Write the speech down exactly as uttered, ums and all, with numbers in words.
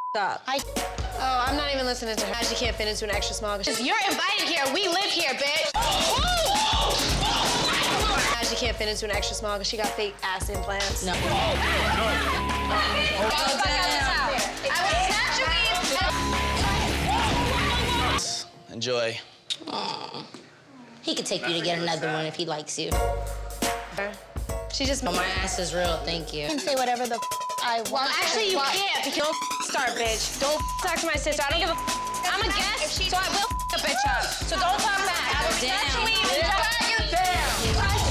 up. I. Oh, I'm not even listening to her. She can't fit into an extra small. You're invited here. We live here, bitch. She can't fit into an extra small because she got fake ass implants. No. Oh, I will snatch your Enjoy. Aww. He could take you to get another one if he likes you. She just. Oh, my ass is real. Thank you. I can say whatever the I want. Well, actually, you can't. Because don't start, bitch. Don't talk to my sister. I don't give a. I'm a guest, so I will a bitch up. So don't talk back. I will Damn. actually. Damn.